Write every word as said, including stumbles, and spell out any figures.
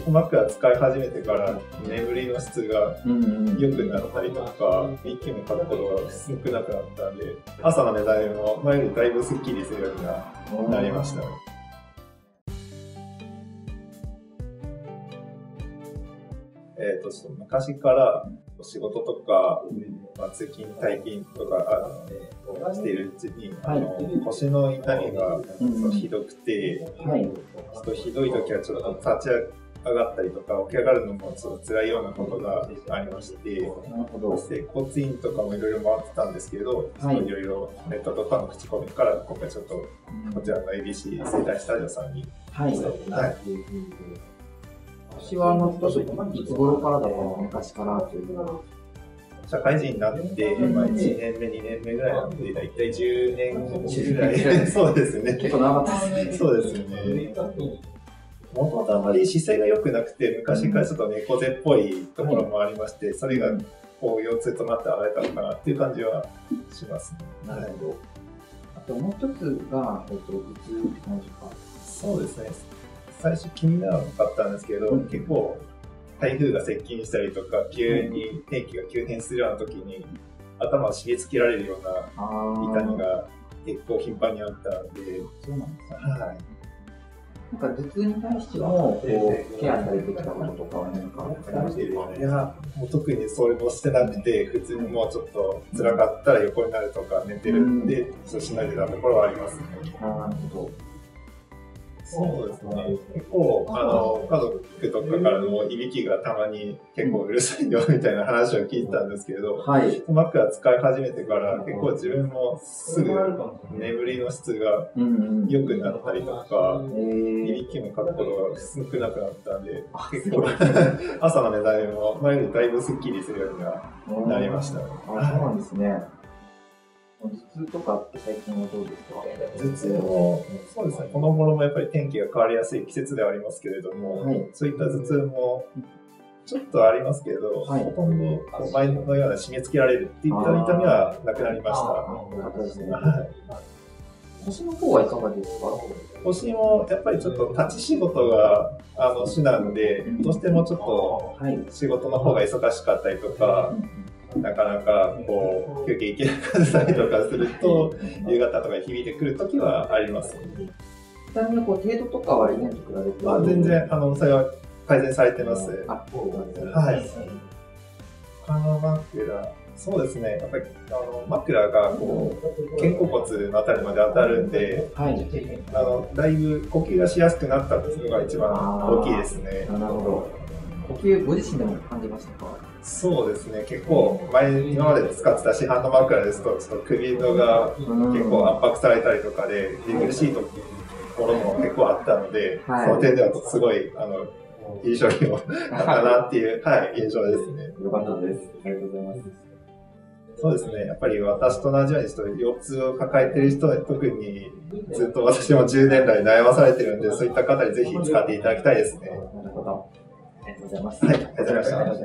枕使い始めてから眠りの質が良くなったりとか、息もかくことが少なくなったんで、朝の目覚めも前よりだいぶスッキリするようになりました。えっと、ちょっと昔から仕事とか、まあ、通勤、退勤とかあのしているうちに、はい、あの腰の痛みがひどくて、はい、ちょっとひどい時はちょっと立ち上がったりとか起き上がるのもちょっと辛いようなことがありまして、整骨院とかもいろいろ回ってたんですけど、いろいろネットとかの口コミから今回ちょっとこちらの エービーシー 整体スタジオさんに、はい、はい、 私はあのいつ頃からだろう、昔からというのは社会人になって、まあ、いちねんめ、にねんめぐらいなので、だいたいじゅうねんぐらい。そうですね。 結構長かったですね。 そうですよね。もともとあまり姿勢が良くなくて、昔からちょっと猫背っぽいところもありまして、それがこう腰痛となって現れたのかなっていう感じはしますね。 なるほど。あともう一つが、えっと、うつって感じか。 そうですね。最初気にならなかったんですけど、うん、結構台風が接近したりとか、急に天気が急変するような時に、頭を締め付けられるような痛みが結構頻繁にあったので。 そうなんですか。はい。なんか頭痛に対しても、こう、ケアされてきたこととかは何かありましたか？ いや、もう特にそれもしてなくて、普通にもうちょっと辛かったら横になるとか寝てるんで、そうしないでたところはありますね。 なるほど。 そうですね。結構、あの、家族とかからのいびきがたまに結構うるさいよみたいな話を聞いたんですけど、はい、枕使い始めてから結構自分もすぐ眠りの質が良くなったりとか、いびきもかくことが少なくなったんで、結構朝の目覚めも前よりだいぶスッキリするようにはなりました。 あ、そうなんですね。頭痛とかって最近はどうですか？ 頭痛も、そうですね、この頃もやっぱり天気が変わりやすい季節ではありますけれども、はい、そういった頭痛もちょっとありますけど、はい、ほとんど前のような締め付けられるっていった痛みはなくなりました。 腰の方はいかがですか？ 腰もやっぱりちょっと立ち仕事があの主なんで、どうしてもちょっと仕事の方が忙しかったりとか、なかなかこう休憩行けなかったりとかすると、夕方とかに響いてくるときはあります。 ちなみにこう程度とかは以前と比べてあ全然あのそれは改善されてます。あ、そうなんですね。はい。他の枕、そうですね。やっぱりあの枕がこう肩甲骨のあたりまで当たるんで、はい、あのだいぶ呼吸がしやすくなったっていうのが一番大きいですね。 なるほど。呼吸ご自身でも感じましたか？ そうですね、結構前、今まで使ってた市販の枕ですと、ちょっと首のが結構圧迫されたりとかで、寝苦しいところも結構あったので、はい、その点ではすごい、あの、いい商品を買ったなっていう、はい、印象ですね。 よかったです。ありがとうございます。 そうですね、やっぱり私と同じように腰痛を抱えている人は特にずっと私もじゅうねん来悩まされているので、そういった方にぜひ使っていただきたいですね。 なるほど。ありがとうございます。 はい、ありがとうございました。